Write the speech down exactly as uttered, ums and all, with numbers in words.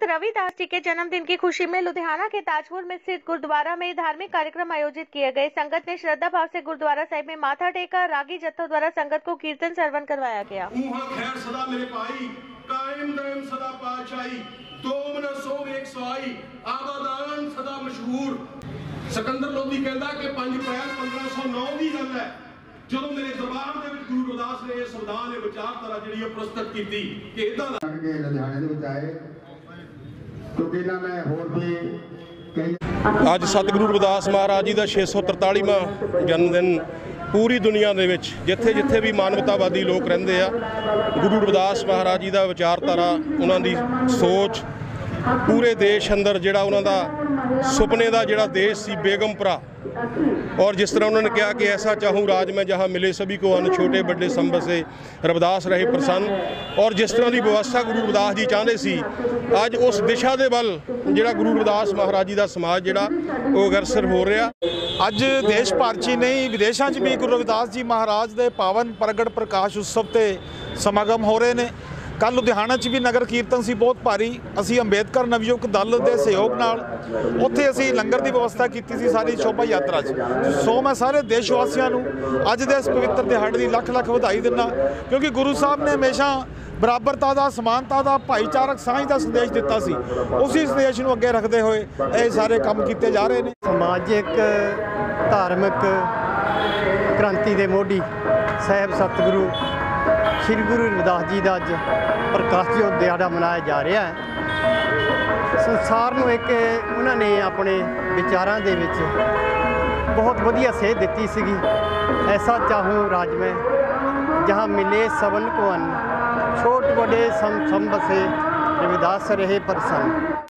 रविदास जी के जन्मदिन की खुशी में लुधियाना के ताजपुर में स्थित गुरुद्वारा में धार्मिक कार्यक्रम आयोजित किए गए। संगत ने श्रद्धा भाव से गुरुद्वारा साहिब में माथा टेका। रागी जत्थों द्वारा संगत को कीर्तन श्रवण करवाया गया। खैर सदा मेरे पाई, कायम दायम सदा पातशाही, तोम न सो एक सवाई, आबादान सदा मशहूर। सिकंदर लोधी कहता कि पांच अप्रैल पंद्रह सौ नौ की गल है, ਜਦੋਂ ਮੇਰੇ ਦਰਬਾਰ ਦੇ ਵਿੱਚ ਗੁਰੂ ਰਵਿਦਾਸ ਨੇ ਇਹ ਸੰਵਿਧਾਨ ਇਹ ਵਿਚਾਰਧਾਰਾ ਜਿਹੜੀ ਇਹ ਪ੍ਰਸਤੁਤ ਕੀਤੀ ਕਿ ਇਦਾਂ ਦਾ ਕੇ ਲੁਧਿਆਣੇ ਦੇ ਵਿੱਚ ਆਏ ਕਿਉਂਕਿ ਨਾ ਮੈਂ ਹੋਰ ਵੀ ਅੱਜ ਸਤਿਗੁਰੂ ਰਵਿਦਾਸ ਮਹਾਰਾਜ ਜੀ ਦਾ ਛੇ ਸੌ ਤਰਤਾਲੀਵਾਂ ਜਨਮ ਦਿਨ ਪੂਰੀ ਦੁਨੀਆ ਦੇ ਵਿੱਚ ਜਿੱਥੇ ਜਿੱਥੇ ਵੀ ਮਾਨਵਤਾਵਾਦੀ ਲੋਕ ਰਹਿੰਦੇ ਆ, ਗੁਰੂ ਰਵਿਦਾਸ ਮਹਾਰਾਜ ਜੀ ਦਾ ਵਿਚਾਰਧਾਰਾ, ਉਹਨਾਂ ਦੀ ਸੋਚ पूरे देश अंदर जिहड़ा उन्हां दा सुपने का जिहड़ा देश सी बेगमपुरा, और जिस तरह उन्होंने कहा कि ऐसा चाहूँ राज में जहाँ मिले सभी को अन्न, छोटे बड़े संबत से रविदास रहे प्रसन्न। और जिस तरह की व्यवस्था गुरु रविदास जी चाहते सी, अज उस दिशा के बल जिहड़ा गुरु रविदास महाराज जी का समाज जिहड़ा वो अग्रसर हो रहा। अज देश भर च नहीं विदेशों च भी गुरु रविदास जी महाराज के पावन प्रगट प्रकाश उत्सव के समागम हो रहे हैं। कल लुधियाना च भी नगर कीर्तन सी बहुत भारी। असी अंबेडकर नवयुग दल के सहयोग नाल उत्थे असी लंगर की व्यवस्था की सी सारी शोभा यात्रा च। सो मैं सारे देशवासियों नूं अज दे इस पवित्र दिहाड़े की लख लख वधाई दिना, क्योंकि गुरु साहब ने हमेशा बराबरता का, समानता का, भाईचारक सांझ का संदेश दिता सी। उसी संदेश नूं अगे रखते हुए ये सारे काम किए जा रहे हैं। समाजिक धार्मिक क्रांति के मोढ़ी साहब सतगुरु श्री गुरु रविदास जी का अज प्रकाश योग दिहाड़ा मनाया जा रहा है। संसार में एक उन्होंने अपने विचारों के विच बहुत वधिया सेध दी सी। ऐसा चाहूँ राज में जहाँ मिले सबन को अन्न, छोट बड़े सम सम बसे रविदास रहे प्रसन्न।